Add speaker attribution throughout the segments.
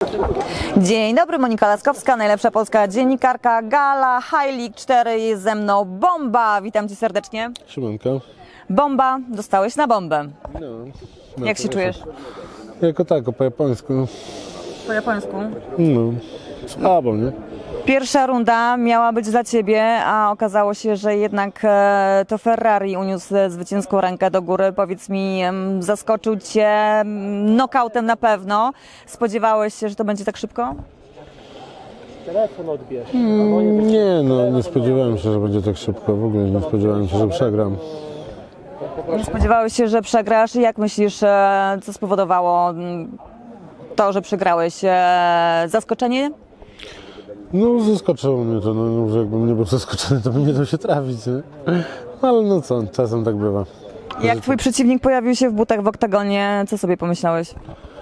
Speaker 1: Dzień dobry, Monika Laskowska, najlepsza polska dziennikarka, gala High League 4, jest ze mną Bomba. Witam cię serdecznie.
Speaker 2: Siemanko.
Speaker 1: Bomba, dostałeś na bombę.
Speaker 2: No,
Speaker 1: Jak się czujesz?
Speaker 2: Jako tako, po japońsku.
Speaker 1: Po japońsku?
Speaker 2: No, słabo, nie?
Speaker 1: Pierwsza runda miała być dla ciebie, a okazało się, że jednak to Ferrari uniósł zwycięską rękę do góry. Powiedz mi, zaskoczył cię knockautem na pewno. Spodziewałeś się, że to będzie tak szybko?
Speaker 3: Telefon odbierz.
Speaker 2: Nie, no nie spodziewałem się, że będzie tak szybko. W ogóle nie spodziewałem się, że przegram.
Speaker 1: Nie spodziewałeś się, że przegrasz? Jak myślisz, co spowodowało to, że przegrałeś? Zaskoczenie?
Speaker 2: No zaskoczyło mnie to, no że jakbym nie był zaskoczony, to bym nie dał się trafić, nie? Ale no co, czasem tak bywa.
Speaker 1: Jak twój przeciwnik pojawił się w butach w oktagonie, co sobie pomyślałeś?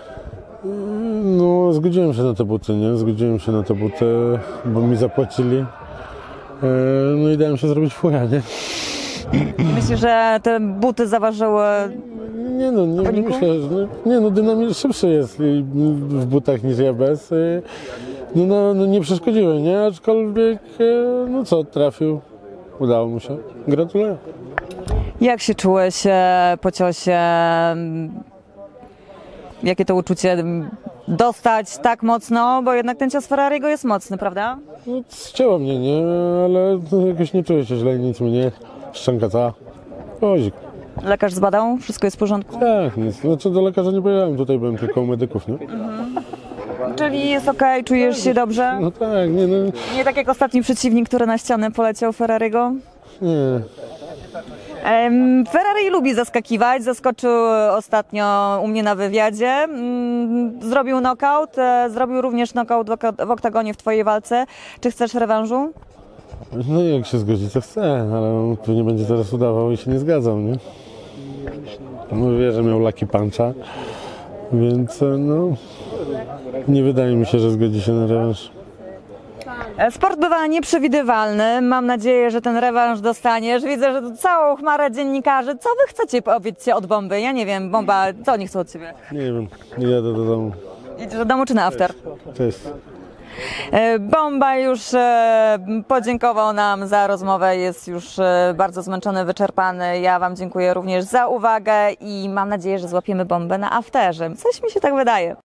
Speaker 2: No zgodziłem się na te buty, nie? Zgodziłem się na te buty, bo mi zapłacili. No i dałem się zrobić fuja, nie?
Speaker 1: Myślisz, że te buty zaważyły?
Speaker 2: Nie no, nie myślę, że nie no, dynamit szybszy jest w butach niż ja bez. No nie przeszkodziłem, nie? Aczkolwiek, no co, trafił, udało mu się. Gratuluję.
Speaker 1: Jak się czułeś po ciosie? Jakie to uczucie dostać tak mocno, bo jednak ten cios Ferrariego jest mocny, prawda?
Speaker 2: No, ścięło mnie, nie? Ale jakoś nie czuję się źle, nic mi nie. Szczęka cała. Ozik.
Speaker 1: Lekarz zbadał? Wszystko jest w porządku?
Speaker 2: Tak, nic. Znaczy do lekarza nie pojechałem, tutaj byłem tylko u medyków, nie?
Speaker 1: Czyli jest okej, czujesz się dobrze?
Speaker 2: No tak, nie no.
Speaker 1: Nie tak jak ostatni przeciwnik, który na ścianę poleciał Ferrariego?
Speaker 2: Nie.
Speaker 1: Ferrari lubi zaskakiwać, zaskoczył ostatnio u mnie na wywiadzie, zrobił knockout, zrobił również knockout w oktagonie w twojej walce. Czy chcesz rewanżu?
Speaker 2: No jak się zgodzi, to chcę, ale on pewnie będzie teraz udawał i się nie zgadzał, nie? No wie, że miał lucky puncha, więc no nie wydaje mi się, że zgodzi się na rewanż.
Speaker 1: Sport bywa nieprzewidywalny. Mam nadzieję, że ten rewanż dostaniesz. Widzę, że całą chmarę dziennikarzy. Co wy chcecie, powiedzcie, od Bomby? Ja nie wiem, Bomba, co oni chcą od ciebie?
Speaker 2: Nie wiem, jadę do domu.
Speaker 1: Idziesz do domu czy na after?
Speaker 2: Cześć.
Speaker 1: Bomba już podziękował nam za rozmowę, jest już bardzo zmęczony, wyczerpany. Ja wam dziękuję również za uwagę i mam nadzieję, że złapiemy Bombę na afterze. Coś mi się tak wydaje.